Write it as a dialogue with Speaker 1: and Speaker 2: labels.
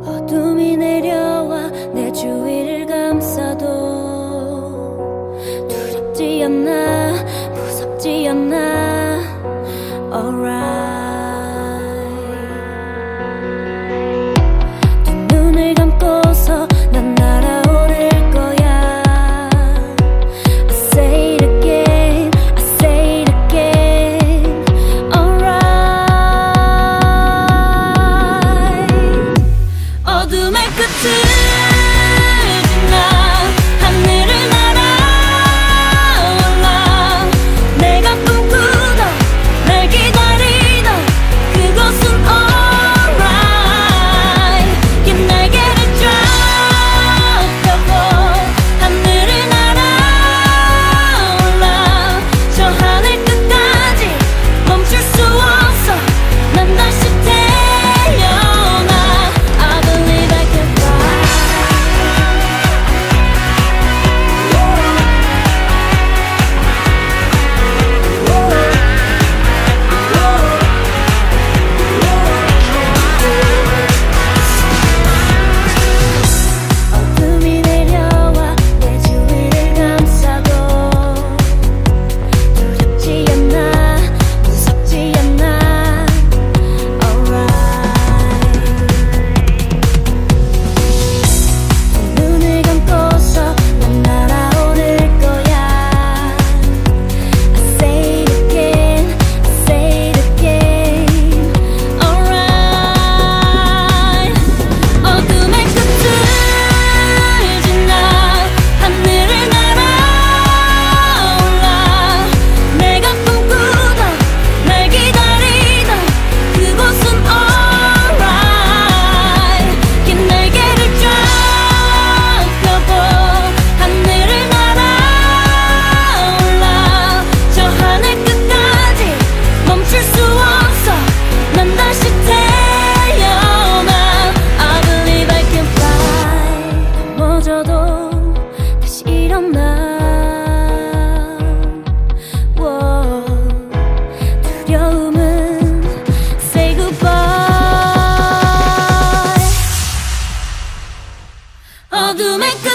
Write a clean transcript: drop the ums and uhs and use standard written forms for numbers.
Speaker 1: 어둠이 내려와 내 주위를 감싸도 두렵지 않아 무섭지 않아 alright 두 눈을 감고서 난 날아오를 거야 I say it again I say it again alright 어둠의 끝을 지나 하늘을 날아올라 내가 꿈꾸던 날 기다리던 그곳은 alright 긴 날개를 쫙 펴고 하늘을 날아올라 저 하늘 끝까지 멈출 수 없어 난 다시 태어나 I believe I can fly 어둠이 내려와 내 주위를 감싸도 두렵지 않아 무섭지 않아 alright 두 눈을 감고서 난 날아오를 거야 I say it again I say it again alright 어둠의 끝을 지나 하늘을 날아올라 내가 꿈꾸던 날 기다리던 그곳은 alright 긴 날개를 쫙 펴고 하늘을 날아올라 저 하늘 끝까지 멈출 수 없어 난 다시 태어나 I believe I can fly 넘어져도 다시 일어나 Whoa. 두려움은 say goodbye 어둠의 끝